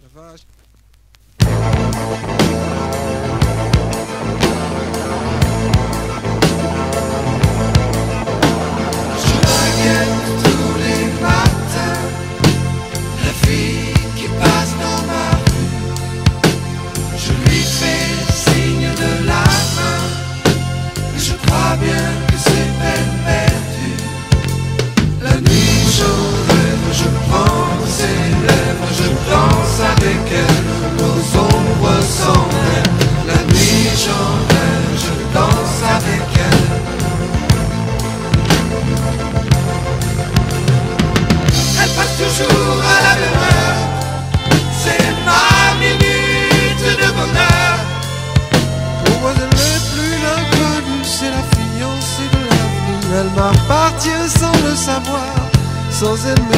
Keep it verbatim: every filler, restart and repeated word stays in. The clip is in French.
La vache. Je la guette tous les matins, la fille qui passe dans ma rue. Je lui fais signe de la main, mais je crois bien que c'est peine perdue. La nuit j'en rêve, je prends ses lèvres, je danse avec elle, nos ombres s'en mêlent. La nuit j'en rêve, je danse avec elle. Elle passe toujours à la même heure, c'est ma minute de bonheur. Pour moi elle n'est plus l'inconnue, c'est la fiancée de l'avenir. Elle m'appartient sans le savoir, sans elle